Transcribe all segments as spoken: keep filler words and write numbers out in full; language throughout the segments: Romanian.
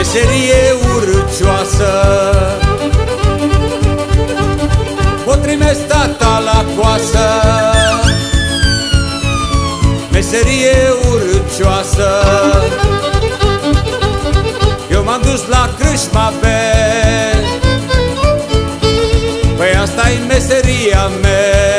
meserie urâcioasă. O trimis tata la coasă, meserie urâcioasă. Eu m-am dus la crâșma pe, păi asta-i meseria mea.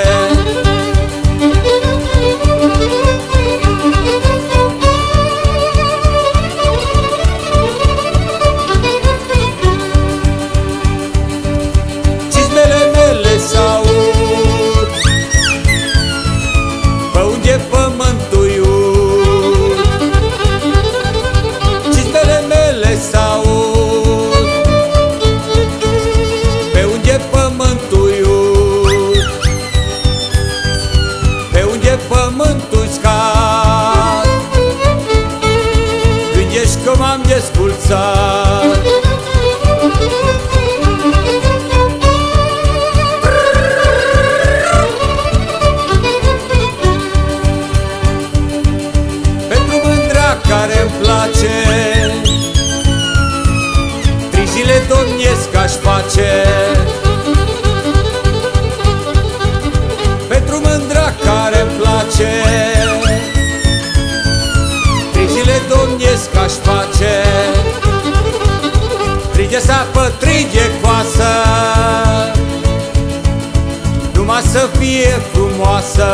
Cizmele mele s-aud, pe unde pământul iud. Cizmele mele s-aud, pe unde pământul iud. Pe unde pământul scad, gândești că m-am desculțat. Pentru mândra care-mi place, trei zile domnesc aș face. Pentru mândra care-mi place, trei zile domnesc aș face. Trei de sapă, trei de coasă, numai să fie frumoasă.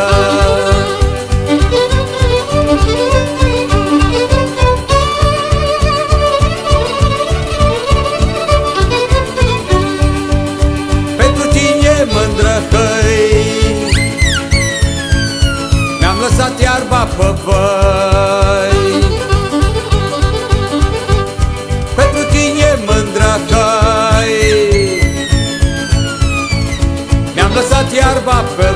Pentru tine, mândră, hăi, mi-am lăsat iarba pe văi. Pentru tine, mândră, hăi, mi-am lăsat iarba pe